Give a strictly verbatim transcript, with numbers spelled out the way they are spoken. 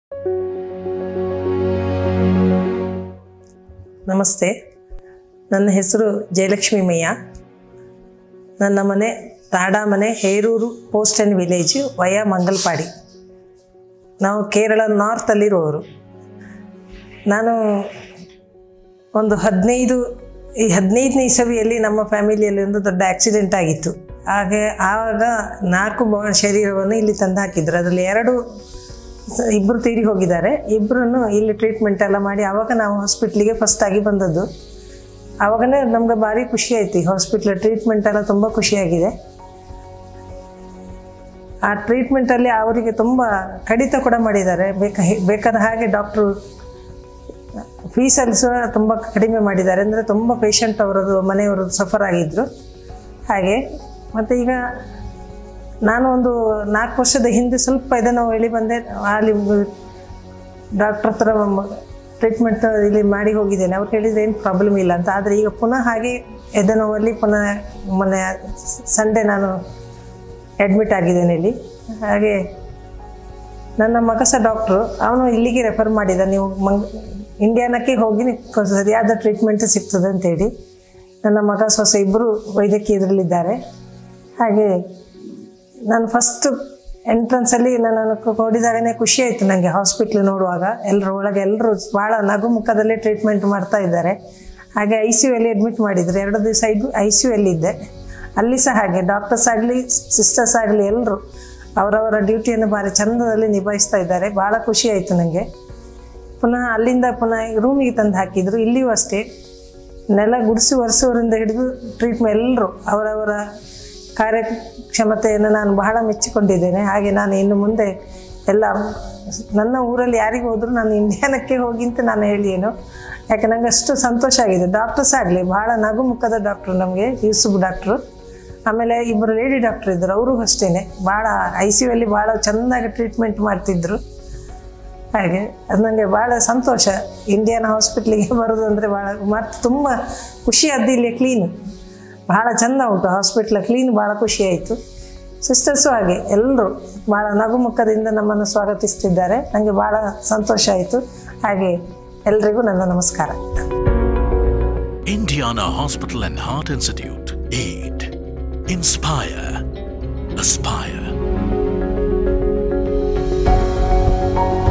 ನಮಸ್ತೆ, ನನ್ನ ಹೆಸರು ಜಯಲಕ್ಷ್ಮಿ ಮಯ್ಯ. ನನ್ನ ಮನೆ Tadamane, Heroor post and village, via Mangalpady. ನಾವು ಕೇರಳ ನಾರ್ತಲ್ಲಿರುವವರು. ನಾನು ಒಂದು ಹದಿನೈದು ಈ ಹದಿನೈದನೇ ಇಸವಿಯಲ್ಲಿ ನಮ್ಮ ಫ್ಯಾಮಿಲಿಯಲ್ಲಿ ಒಂದು ದೊಡ್ಡ ಆಕ್ಸಿಡೆಂಟ್ ಆಗಿತ್ತು. ಹಾಗೆ ಆವಾಗ ನಾಲ್ಕು ಶರೀರವನ್ನು ಇಲ್ಲಿ ತಂದು ಹಾಕಿದ್ರು. ಅದರಲ್ಲಿ ಎರಡು ಇಬ್ಬರು ತೀರಿ ಹೋಗಿದ್ದಾರೆ. ಇಬ್ಬರನ್ನು ಇಲ್ಲಿ ಟ್ರೀಟ್ಮೆಂಟ್ ಎಲ್ಲ ಮಾಡಿ ಆವಾಗ ನಾವು ಹಾಸ್ಪಿಟ್ಲಿಗೆ ಫಸ್ಟಾಗಿ ಬಂದದ್ದು. ಆವಾಗನೇ ನಮ್ಗೆ ಭಾರಿ ಖುಷಿ ಆಯ್ತು. ಈ ಹಾಸ್ಪಿಟ್ಲ್ ಟ್ರೀಟ್ಮೆಂಟ್ ಎಲ್ಲ ತುಂಬ ಖುಷಿಯಾಗಿದೆ. ಆ ಟ್ರೀಟ್ಮೆಂಟಲ್ಲಿ ಅವರಿಗೆ ತುಂಬ ಕಡಿತ ಕೂಡ ಮಾಡಿದ್ದಾರೆ. ಬೇಕ ಬೇಕಾದ ಹಾಗೆ ಡಾಕ್ಟ್ರು ಫೀಸಲ್ಲಿ ಸಹ ತುಂಬ ಕಡಿಮೆ ಮಾಡಿದ್ದಾರೆ. ಅಂದರೆ ತುಂಬ ಪೇಷಂಟ್ ಅವರದ್ದು ಮನೆಯವರದ್ದು ಸಫರ್ ಆಗಿದ್ದರು. ಹಾಗೆ ಮತ್ತು ಈಗ ನಾನು ಒಂದು ನಾಲ್ಕು ವರ್ಷದ ಹಿಂದೆ ಸ್ವಲ್ಪ ಇದನ್ನು ಹೇಳಿ ಬಂದೆ. ಅಲ್ಲಿ ಡಾಕ್ಟ್ರ್ ಹತ್ರ ಟ್ರೀಟ್ಮೆಂಟ್ ಇಲ್ಲಿ ಮಾಡಿ ಹೋಗಿದ್ದೇನೆ. ಅವ್ರು ಹೇಳಿದರೆ ಏನು ಪ್ರಾಬ್ಲಮ್ ಇಲ್ಲ ಅಂತ. ಆದರೆ ಈಗ ಪುನಃ ಹಾಗೆ ಎದೆ ನೋವಲ್ಲಿ ಪುನಃ ಮೊನ್ನೆ ಸಂಡೇ ನಾನು ಅಡ್ಮಿಟ್ ಆಗಿದ್ದೇನೆ ಇಲ್ಲಿ. ಹಾಗೆ ನನ್ನ ಮಗ ಸಹ ಡಾಕ್ಟ್ರು, ಅವನು ಇಲ್ಲಿಗೆ ರೆಫರ್ ಮಾಡಿದ, ನೀವು ಮಂಗ್ ಇಂಡಿಯಾನಕ್ಕೆ ಹೋಗಿ ಸರಿಯಾದ ಟ್ರೀಟ್ಮೆಂಟ್ ಸಿಗ್ತದೆ ಅಂತೇಳಿ. ನನ್ನ ಮಗ ಸೊಸೆ ಇಬ್ಬರು ವೈದ್ಯಕೀಯ ಇದರಲ್ಲಿದ್ದಾರೆ. ಹಾಗೆ ನಾನು ಫಸ್ಟ್ ಎಂಟ್ರೆನ್ಸಲ್ಲಿ ನನ್ನನ್ನು ನೋಡಿದಾಗಲೇ ಖುಷಿ ಆಯಿತು ನನಗೆ. ಹಾಸ್ಪಿಟ್ಲ್ ನೋಡುವಾಗ ಎಲ್ಲರ ಒಳಗೆ ಎಲ್ಲರೂ ಭಾಳ ನಗು ಮುಖದಲ್ಲೇ ಟ್ರೀಟ್ಮೆಂಟ್ ಮಾಡ್ತಾ ಇದ್ದಾರೆ. ಹಾಗೆ ಐ ಸಿ ಯು ಅಲ್ಲಿ ಅಡ್ಮಿಟ್ ಮಾಡಿದರು. ಎರಡು ದಿವಸ ಐದು ಐ ಸಿ ಯು ಅಲ್ಲಿದ್ದೆ. ಅಲ್ಲಿ ಸಹ ಹಾಗೆ ಡಾಕ್ಟರ್ಸ್ ಆಗಲಿ ಸಿಸ್ಟರ್ಸ್ ಆಗಲಿ ಎಲ್ಲರೂ ಅವರವರ ಡ್ಯೂಟಿಯನ್ನು ಭಾರಿ ಚಂದದಲ್ಲಿ ನಿಭಾಯಿಸ್ತಾ ಇದ್ದಾರೆ. ಭಾಳ ಖುಷಿ ಆಯಿತು ನನಗೆ. ಪುನಃ ಅಲ್ಲಿಂದ ಪುನಃ ರೂಮಿಗೆ ತಂದು ಹಾಕಿದರು. ಇಲ್ಲಿಯೂ ಅಷ್ಟೇ ನೆಲ ಗುಡಿಸಿ ಒರೆಸೋರಿಂದ ಹಿಡಿದು ಟ್ರೀಟ್ಮೆಂಟ್ ಎಲ್ಲರೂ ಅವರವರ ಕಾರ್ಯಕ್ಷಮತೆಯನ್ನು ನಾನು ಬಹಳ ಮೆಚ್ಚಿಕೊಂಡಿದ್ದೇನೆ. ಹಾಗೆ ನಾನು ಇನ್ನು ಮುಂದೆ ಎಲ್ಲ ನನ್ನ ಊರಲ್ಲಿ ಯಾರಿಗೆ ಹೋದರೂ ನಾನು ಇಂಡಿಯಾನಕ್ಕೆ ಹೋಗಿ ಅಂತ ನಾನು ಹೇಳಿಯೇನು. ಯಾಕೆ ನನಗೆ ಅಷ್ಟು ಸಂತೋಷ ಆಗಿದೆ. ಡಾಕ್ಟರ್ಸ್ ಆಗಲಿ ಭಾಳ ನಗು ಮುಖದ ಡಾಕ್ಟ್ರು ನಮಗೆ, ಯೂಸುಫ್ ಡಾಕ್ಟ್ರು. ಆಮೇಲೆ ಇಬ್ಬರು ಲೇಡಿ ಡಾಕ್ಟ್ರು ಇದ್ದರು, ಅವರು ಅಷ್ಟೇ ಭಾಳ ಐ ಸಿ ಯು ಅಲ್ಲಿ ಭಾಳ ಚೆಂದಾಗಿ ಟ್ರೀಟ್ಮೆಂಟ್ ಮಾಡ್ತಿದ್ದರು. ಹಾಗೆ ಅದು ನನಗೆ ಭಾಳ ಸಂತೋಷ. ಇಂಡಿಯನ್ ಹಾಸ್ಪಿಟ್ಲಿಗೆ ಬರೋದು ಅಂದರೆ ಭಾಳ ಮತ್ತು ತುಂಬ ಖುಷಿ ಆದ್ದು. ಇಲ್ಲಿ ಕ್ಲೀನು ಭಾಳ ಚೆಂದ ಉಂಟು ಹಾಸ್ಪಿಟ್ಲ, ಕ್ಲೀನ್ ಭಾಳ ಖುಷಿ ಆಯಿತು. ಸಿಸ್ಟರ್ಸು ಹಾಗೆ ಎಲ್ಲರೂ ಭಾಳ ನಗುಮುಖದಿಂದ ನಮ್ಮನ್ನು ಸ್ವಾಗತಿಸ್ತಿದ್ದಾರೆ. ನನಗೆ ಭಾಳ ಸಂತೋಷ ಆಯಿತು. ಹಾಗೆ ಎಲ್ರಿಗೂ ನನ್ನ ನಮಸ್ಕಾರ. Indiana Hospital and Heart Institute. Aid. Inspire. Aspire.